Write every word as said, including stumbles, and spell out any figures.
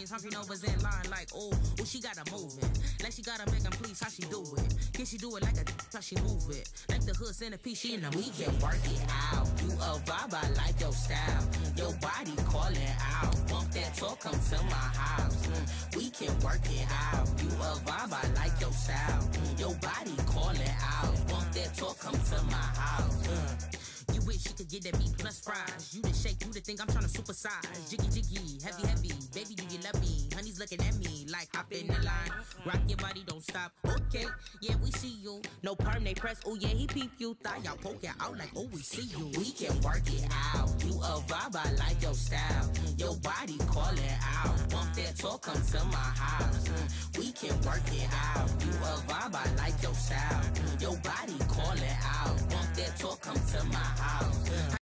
friends, humping overs in line like, oh, oh, she got her moving. Like she got her making please, how she do it? Can she do it like a how she move it? Like the hood centipede, she in the We can work it out. You a vibe, I like your style. Your body calling out. Bump that talk, come to my house. Mm. We can work it out. You a vibe, I like your style. Mm. Your body calling out. Bump that talk, come to my house. Mm. You wish you could get that meat plus fries. You the shake, you the think I'm tryna supersize. Jiggy jiggy, heavy heavy, baby do you love me? Honey's looking at me like hop in the line. Rock your body, don't stop. Okay, yeah we see you. No perm, they press. Oh yeah, he peep you. Thigh y'all poke it out like oh we see you. We can work it out. You a vibe, I like your style. Your body calling out. Bump that talk, come to my house. We can work it out. You a vibe, I like your style. Your body calling out. Bump that talk, come to my house.